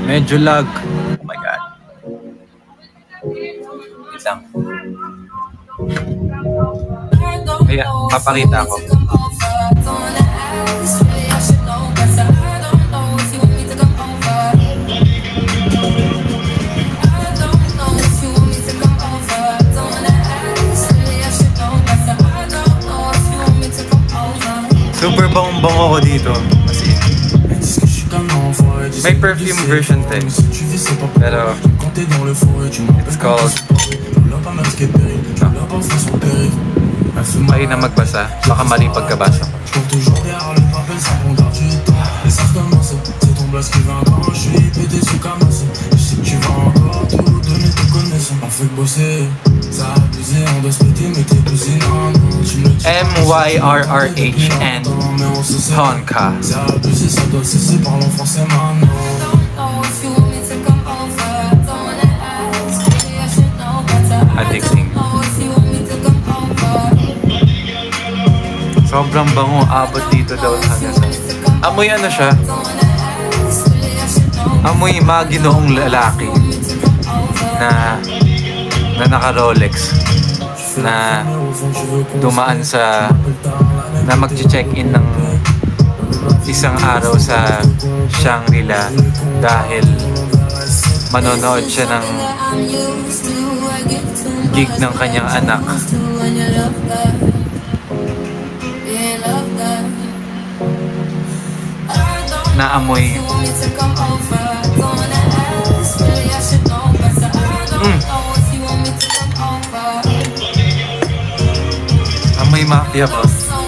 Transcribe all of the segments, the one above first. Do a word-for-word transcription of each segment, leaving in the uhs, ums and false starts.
Medyo lag. Oh my God. Wait lang. Kaya, papakita ako. Super bang-bang ako dito. Kasi may perfume version din. Pero it's called Ay na magbasa. Baka mali pagkabasa. M Y R R H N Tonka. Addicting. Sobrang bango, abot dito daw hanggang sa... Amoy ano siya? Amoy maginoong lalaki na na naka-Rolex na dumaan sa na mag-check-in ng isang araw sa Shangri-La dahil manonood siya ng gig ng kanyang anak. Naamoy. Mm. Amoy mafia ko.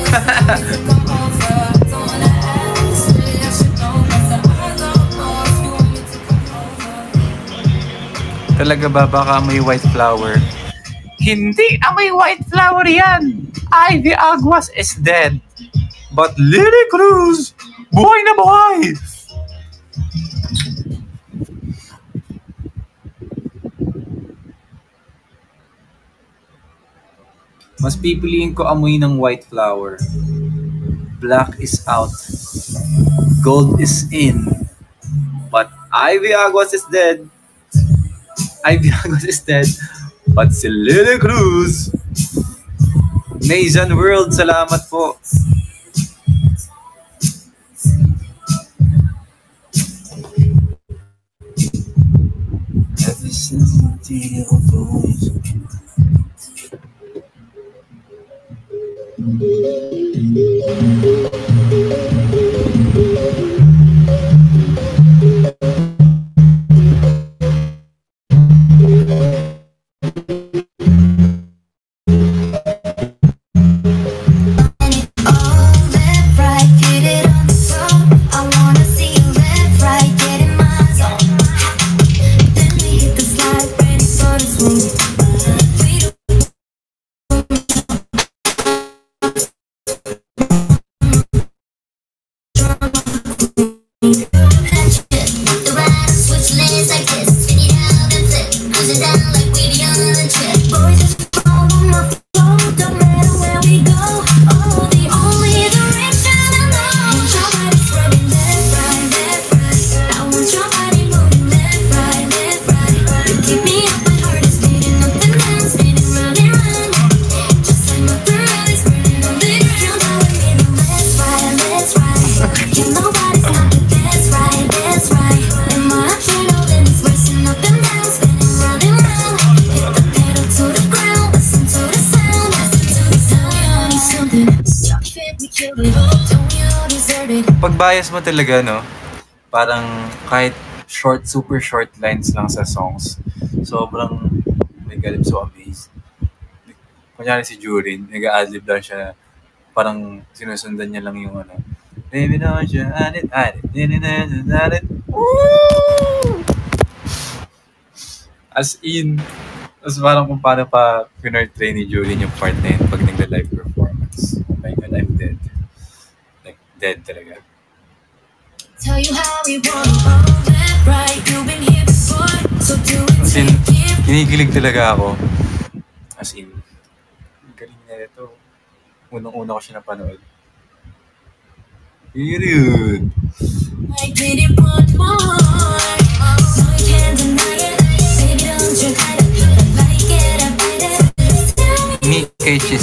Talaga ba? Baka amoy white flower. Hindi amoy white flower yan! Ivy Aguas is dead. But Lily Cruz, buhay na buhay! Mas pipiliin ko amoy ng white flower. Black is out. Gold is in. But Ivy Aguas is dead. Ivy Aguas is dead. But si Lily Cruz. Nation World, salamat po. Every single day of always. Pag-bias mo talaga, no? Parang kahit short, super short lines lang sa songs, sobrang, oh my God, I'm so amazed. Kunyari si Jurin, nag-a-adlib lang siya, parang sinusundan niya lang yung ano, baby, no, siya, adit, adit, adit, adit, woo! As in, as parang kung paano pa pinortray ni Jurin yung part na yun pag nagla-live performance. Oh my God, I'm dead. Like, dead talaga. Tell you how we want that right. You've been here before, so do it. As in, kinikilig talaga ako. As in, galing na ito. Unang-una ko siya napanood. Period. I did it want more.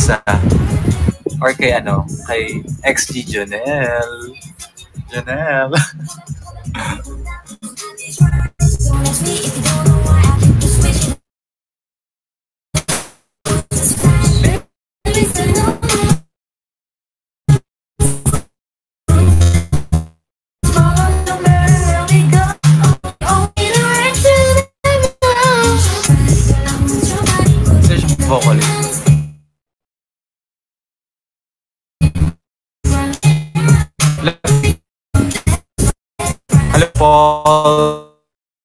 Chisa. Or kay ano, kay X G Jonel. Jonel. Vocalist. Hello, Paul.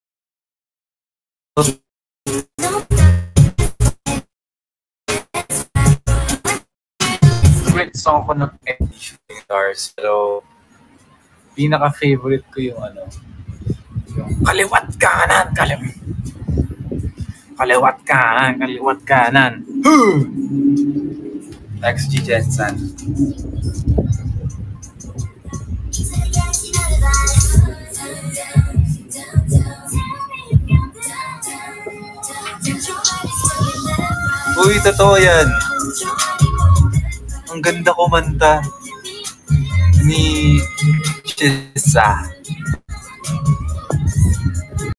Favorite song ko ng M D Shooting Stars, pero pinaka-favorite ko yung ano, yung kaliwat kanan, kaliwat. Kaliwat kanan, kaliwat kanan. X G Jensen. Uy, totoo yan. Ang ganda kumanta ni Chisa.